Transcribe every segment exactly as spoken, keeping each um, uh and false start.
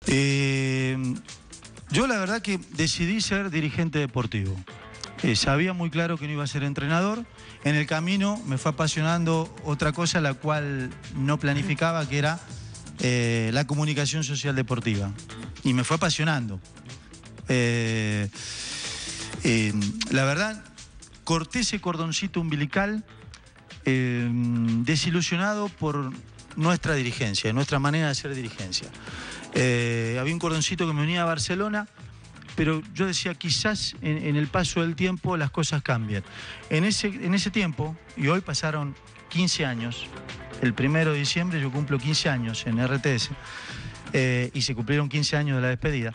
Eh, yo la verdad que decidí ser dirigente deportivo. Eh, sabía muy claro que no iba a ser entrenador. En el camino me fue apasionando otra cosa, la cual no planificaba, que era eh, la comunicación social deportiva. Y me fue apasionando. Eh, eh, la verdad, corté ese cordoncito umbilical eh, desilusionado por nuestra dirigencia, nuestra manera de hacer dirigencia. Eh, había un cordoncito que me unía a Barcelona, pero yo decía, quizás en, en el paso del tiempo las cosas cambian. En ese, en ese tiempo, y hoy pasaron quince años, el primero de diciembre yo cumplo quince años en R T S, eh, y se cumplieron quince años de la despedida.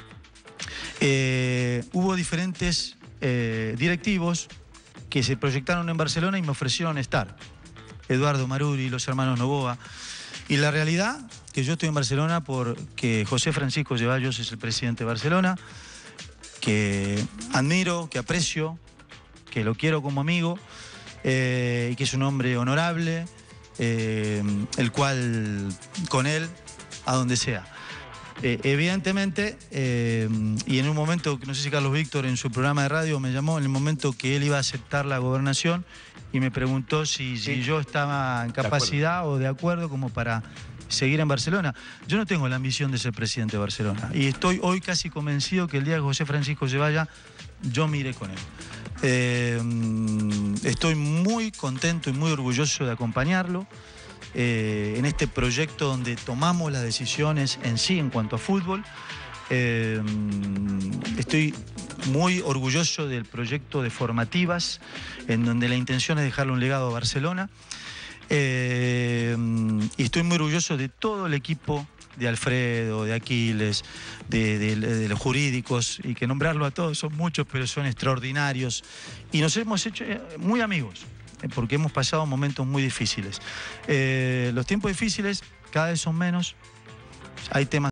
Eh, hubo diferentes eh, directivos que se proyectaron en Barcelona y me ofrecieron estar. Eduardo Maruri, los hermanos Novoa. Y la realidad, que yo estoy en Barcelona porque José Francisco Ceballos es el presidente de Barcelona, que admiro, que aprecio, que lo quiero como amigo, eh, y que es un hombre honorable, eh, el cual, con él, a donde sea. Eh, evidentemente, eh, y en un momento, no sé si Carlos Víctor en su programa de radio me llamó, en el momento que él iba a aceptar la gobernación, y me preguntó si, sí. si yo estaba en capacidad de o de acuerdo como para seguir en Barcelona. Yo no tengo la ambición de ser presidente de Barcelona, y estoy hoy casi convencido que el día que José Francisco se vaya, yo me iré con él. Eh, estoy muy contento y muy orgulloso de acompañarlo eh, en este proyecto donde tomamos las decisiones en sí en cuanto a fútbol. Eh, estoy muy orgulloso del proyecto de formativas, en donde la intención es dejarle un legado a Barcelona. Eh, y estoy muy orgulloso de todo el equipo de Alfredo, de Aquiles, de, de, de los jurídicos, y que nombrarlo a todos son muchos, pero son extraordinarios. Y nos hemos hecho muy amigos, porque hemos pasado momentos muy difíciles. Eh, los tiempos difíciles cada vez son menos, hay temas